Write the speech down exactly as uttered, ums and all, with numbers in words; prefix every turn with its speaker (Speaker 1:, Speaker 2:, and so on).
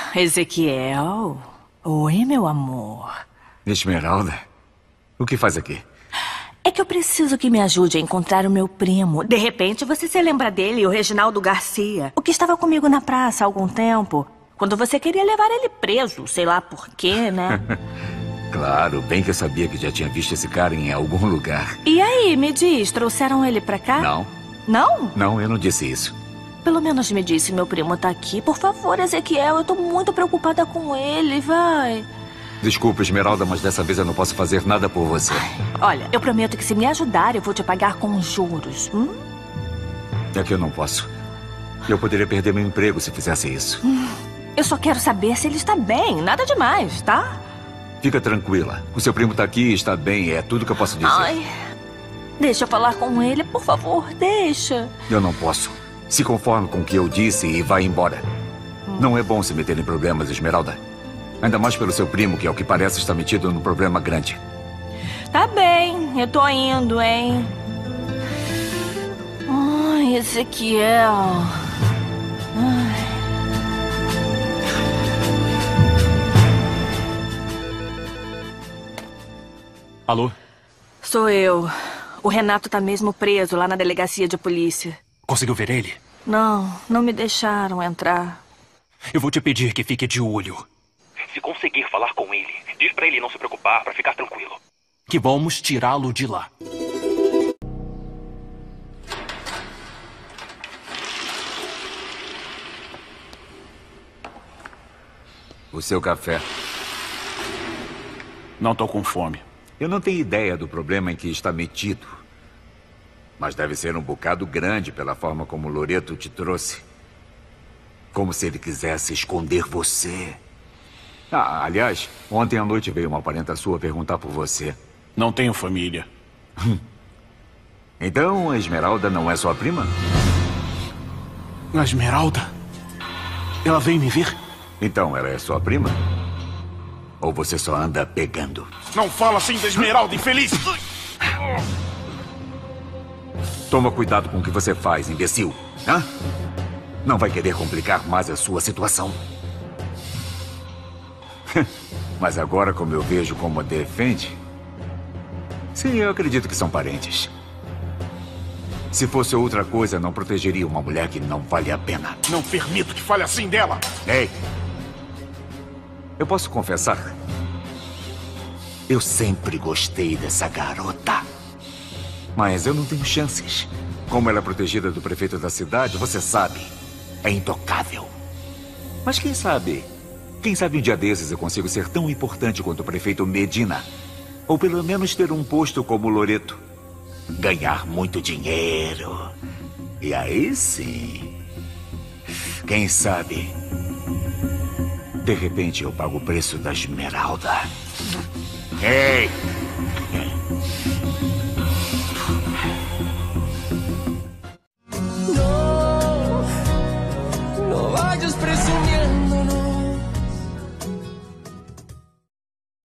Speaker 1: Ezequiel. Oi, meu amor.
Speaker 2: Esmeralda, o que faz aqui?
Speaker 1: É que eu preciso que me ajude a encontrar o meu primo. De repente, você se lembra dele, o Reginaldo Garcia. O que estava comigo na praça há algum tempo. Quando você queria levar ele preso. Sei lá por quê, né?
Speaker 2: Claro, bem que eu sabia que já tinha visto esse cara em algum lugar.
Speaker 1: E aí, me diz, trouxeram ele pra cá?
Speaker 2: Não.
Speaker 1: Não?
Speaker 2: Não, eu não disse isso.
Speaker 1: Pelo menos me disse, meu primo tá aqui. Por favor, Ezequiel, eu tô muito preocupada com ele, vai.
Speaker 2: Desculpa, Esmeralda, mas dessa vez eu não posso fazer nada por você.
Speaker 1: Olha, eu prometo que se me ajudar, eu vou te pagar com juros. Hum?
Speaker 2: É que eu não posso. Eu poderia perder meu emprego se fizesse isso.
Speaker 1: Hum, eu só quero saber se ele está bem, nada demais, tá?
Speaker 2: Fica tranquila. O seu primo tá aqui e está bem, é tudo que eu posso dizer.
Speaker 1: Ai, deixa eu falar com ele, por favor, deixa.
Speaker 2: Eu não posso. Se conforme com o que eu disse e vá embora. Hum. Não é bom se meter em problemas, Esmeralda. Ainda mais pelo seu primo, que ao que parece está metido num problema grande.
Speaker 1: Tá bem, eu tô indo, hein? Ai, Ezequiel. Ai.
Speaker 3: Alô?
Speaker 1: Sou eu. O Renato tá mesmo preso lá na delegacia de polícia.
Speaker 3: Conseguiu ver ele?
Speaker 1: Não, não me deixaram entrar.
Speaker 3: Eu vou te pedir que fique de olho. Se conseguir falar com ele, diz pra ele não se preocupar, pra ficar tranquilo. Que vamos tirá-lo de lá.
Speaker 2: O seu café.
Speaker 3: Não tô com fome.
Speaker 2: Eu não tenho ideia do problema em que está metido. Mas deve ser um bocado grande pela forma como Loreto te trouxe. Como se ele quisesse esconder você. Ah, aliás, ontem à noite veio uma parenta sua perguntar por você.
Speaker 3: Não tenho família.
Speaker 2: Então a Esmeralda não é sua prima?
Speaker 3: A Esmeralda? Ela veio me ver?
Speaker 2: Então ela é sua prima? Ou você só anda pegando?
Speaker 3: Não fala assim da Esmeralda, infeliz!
Speaker 2: Toma cuidado com o que você faz, imbecil. Hã? Não vai querer complicar mais a sua situação. Mas agora, como eu vejo como a defende... Sim, eu acredito que são parentes. Se fosse outra coisa, não protegeria uma mulher que não vale a pena.
Speaker 3: Não permito que fale assim dela!
Speaker 2: Ei! Eu posso confessar? Eu sempre gostei dessa garota. Mas eu não tenho chances. Como ela é protegida do prefeito da cidade, você sabe, é intocável. Mas quem sabe... Quem sabe um dia desses eu consigo ser tão importante quanto o prefeito Medina. Ou pelo menos ter um posto como Loreto. Ganhar muito dinheiro. E aí sim... Quem sabe... De repente eu pago o preço da Esmeralda. Ei!